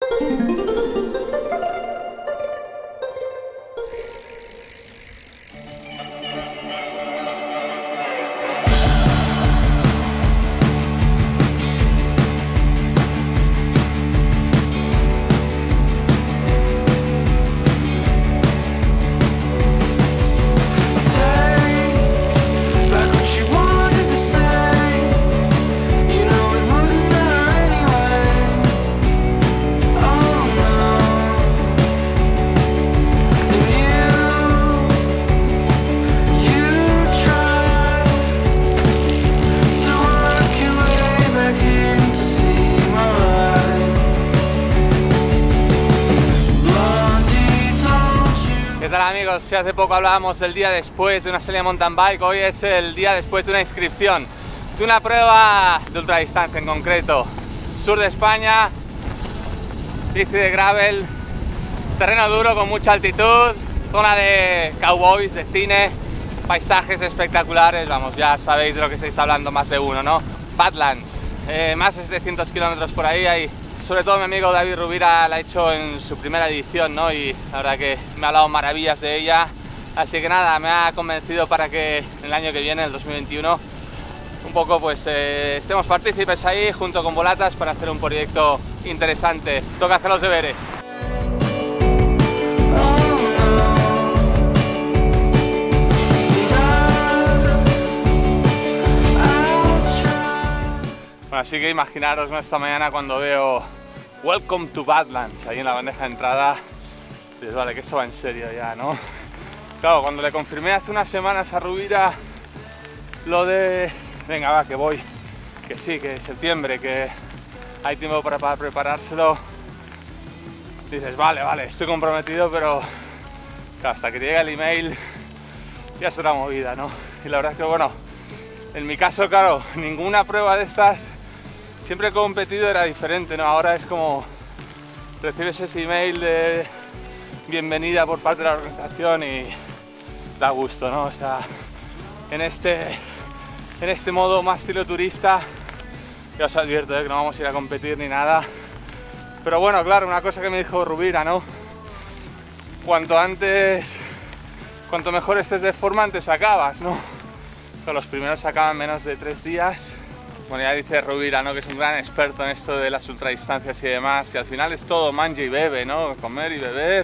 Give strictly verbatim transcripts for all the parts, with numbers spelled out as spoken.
¿Qué tal, amigos? Si hace poco hablábamos del día después de una serie de mountain bike, hoy es el día después de una inscripción de una prueba de ultradistancia, en concreto sur de España, bici de gravel, terreno duro con mucha altitud, zona de cowboys, de cine, paisajes espectaculares. Vamos, ya sabéis de lo que estáis hablando más de uno, ¿no? Badlands, eh, más de setecientos kilómetros por ahí. Hay, sobre todo mi amigo David Rubira la ha hecho en su primera edición, ¿no? Y la verdad que me ha hablado maravillas de ella. Así que nada, me ha convencido para que el año que viene, el dos mil veintiuno, un poco pues eh, estemos partícipes ahí junto con Volatas para hacer un proyecto interesante. Toca hacer los deberes. Bueno, así que imaginaros, ¿no? Esta mañana cuando veo Welcome to Badlands ahí en la bandeja de entrada, dices, vale, que esto va en serio ya, ¿no? Claro, cuando le confirmé hace unas semanas a Rubira lo de venga, va, que voy, que sí, que es septiembre, que hay tiempo para, para preparárselo, dices, vale, vale, estoy comprometido, pero claro, hasta que te llega el email ya será movida, ¿no? Y la verdad es que, bueno, en mi caso, claro, ninguna prueba de estas, siempre he competido, era diferente, ¿no? Ahora es como recibes ese email de bienvenida por parte de la organización y da gusto, ¿no? O sea, en este, en este modo más estilo turista, ya os advierto, ¿eh? Que no vamos a ir a competir ni nada. Pero bueno, claro, una cosa que me dijo Rubira, ¿no? Cuanto antes, cuanto mejor estés de forma, antes acabas, ¿no? Que los primeros acaban menos de tres días. Bueno, ya dice Rubira, ¿no? Que es un gran experto en esto de las ultradistancias y demás, y al final es todo mangia y bebe, ¿no? Comer y beber.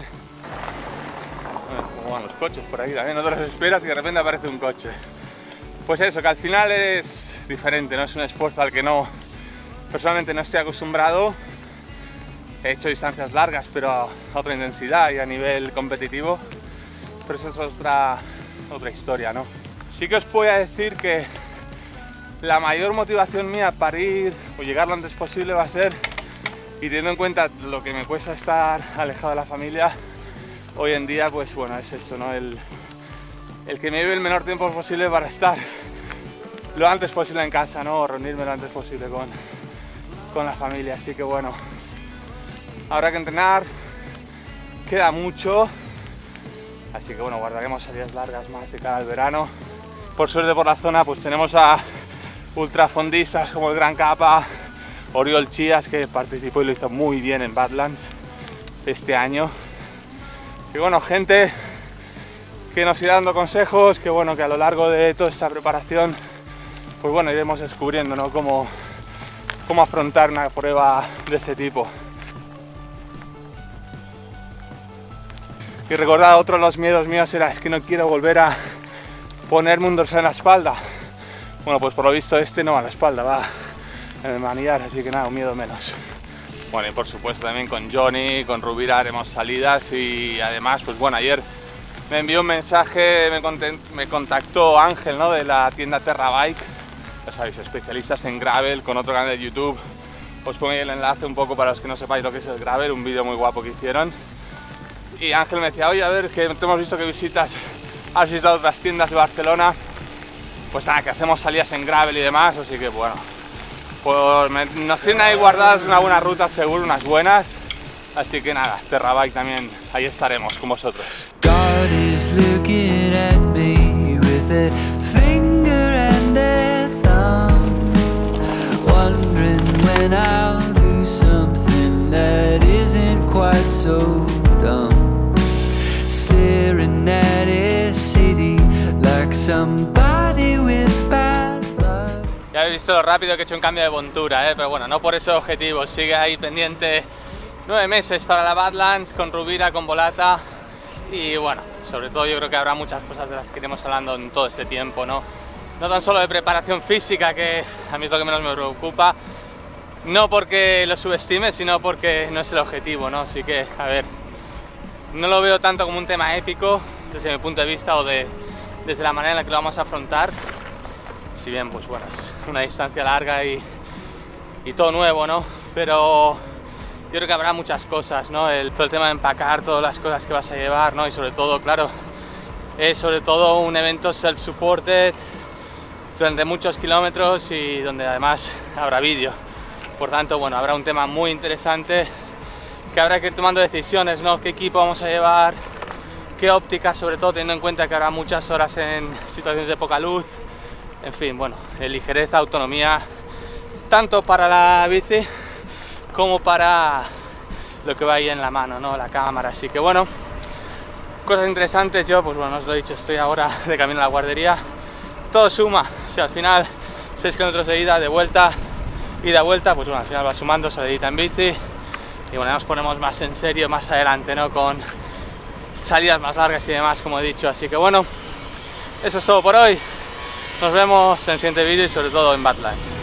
Bueno, como van los coches por ahí también, no te los esperas y de repente aparece un coche. Pues eso, que al final es diferente, ¿no? Es un esfuerzo al que no, personalmente no estoy acostumbrado. He hecho distancias largas, pero a otra intensidad y a nivel competitivo, pero eso es otra, otra historia, ¿no? Sí que os voy a decir que la mayor motivación mía para ir o llegar lo antes posible va a ser, y teniendo en cuenta lo que me cuesta estar alejado de la familia hoy en día, pues bueno, es eso, ¿no? El, el que me lleve el menor tiempo posible para estar lo antes posible en casa, ¿no? O reunirme lo antes posible con, con la familia. Así que bueno, habrá que entrenar, queda mucho, así que bueno, guardaremos salidas largas más de cara al verano. Por suerte por la zona pues tenemos a ultrafondistas como el Gran Capa, Oriol Chías, que participó y lo hizo muy bien en Badlands este año. Y bueno, gente que nos irá dando consejos, que bueno, que a lo largo de toda esta preparación, pues bueno, iremos descubriendo, ¿no? cómo, cómo afrontar una prueba de ese tipo. Y recordad, otro de los miedos míos era, es que no quiero volver a ponerme un dorsal en la espalda. Bueno, pues por lo visto este no va a la espalda, va en el manillar, así que nada, un miedo menos. Bueno, y por supuesto también con Johnny, con Rubira haremos salidas, y además, pues bueno, ayer me envió un mensaje, me, me contactó Ángel, ¿no? De la tienda Terrabike, ya sabéis, especialistas en gravel, con otro canal de YouTube. Os pongo ahí el enlace un poco para los que no sepáis lo que es el gravel, un vídeo muy guapo que hicieron. Y Ángel me decía, oye, a ver, que te hemos visto que visitas, has visitado otras tiendas de Barcelona. Pues nada, que hacemos salidas en gravel y demás, así que bueno, pues me, nos tienen ahí guardadas una buena ruta, seguro, unas buenas, así que nada, Terrabike también, ahí estaremos con vosotros. God is looking at me with a finger and a thumb, wondering when I'll do something that isn't get so dumb, staring at a city like somebody with bad luck. Ya habéis visto lo rápido que he hecho un cambio de montura, ¿eh? Pero bueno, no por ese objetivo, sigue ahí pendiente nueve meses para la Badlands, con Rubira, con Volata, y bueno, sobre todo yo creo que habrá muchas cosas de las que iremos hablando en todo este tiempo, ¿no? No tan solo de preparación física, que a mí es lo que menos me preocupa, no porque lo subestime, sino porque no es el objetivo, ¿no? Así que, a ver, no lo veo tanto como un tema épico desde mi punto de vista o de, desde la manera en la que lo vamos a afrontar, si bien, pues bueno, es una distancia larga y, y todo nuevo, ¿no? Pero yo creo que habrá muchas cosas, ¿no? El, todo el tema de empacar, todas las cosas que vas a llevar, ¿no? Y sobre todo, claro, es sobre todo un evento self-supported durante muchos kilómetros y donde además habrá vídeo. Por tanto, bueno, habrá un tema muy interesante que habrá que ir tomando decisiones, ¿no? ¿Qué equipo vamos a llevar? ¿Qué óptica? Sobre todo teniendo en cuenta que habrá muchas horas en situaciones de poca luz. En fin, bueno, ligereza, autonomía, tanto para la bici como para lo que va ahí en la mano, ¿no? La cámara. Así que bueno, cosas interesantes. Yo, pues bueno, os lo he dicho, estoy ahora de camino a la guardería. Todo suma, o sea, al final seis kilómetros de ida, de vuelta, ida, vuelta, pues bueno, al final va sumando, salidita en bici. Y bueno, ya nos ponemos más en serio más adelante, ¿no? Con salidas más largas y demás, como he dicho. Así que bueno, eso es todo por hoy. Nos vemos en el siguiente vídeo y sobre todo en Badlands.